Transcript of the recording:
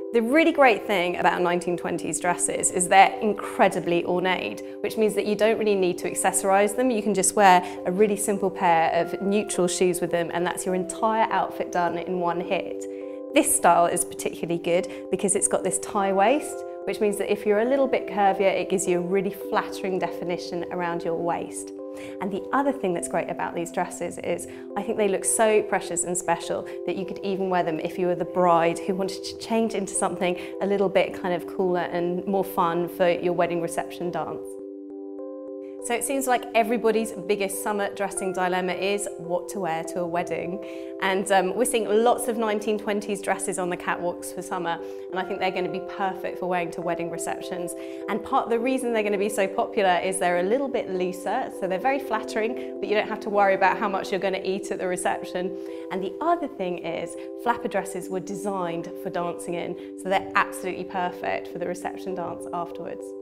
The really great thing about 1920s dresses is they're incredibly ornate, which means that you don't really need to accessorise them. You can just wear a really simple pair of neutral shoes with them and that's your entire outfit done in one hit. This style is particularly good because it's got this tie waist, which means that if you're a little bit curvier, it gives you a really flattering definition around your waist. And the other thing that's great about these dresses is I think they look so precious and special that you could even wear them if you were the bride who wanted to change into something a little bit kind of cooler and more fun for your wedding reception dance. So it seems like everybody's biggest summer dressing dilemma is what to wear to a wedding. And we're seeing lots of 1920s dresses on the catwalks for summer, and I think they're going to be perfect for wearing to wedding receptions. And part of the reason they're going to be so popular is they're a little bit looser, so they're very flattering, but you don't have to worry about how much you're going to eat at the reception. And the other thing is flapper dresses were designed for dancing in, so they're absolutely perfect for the reception dance afterwards.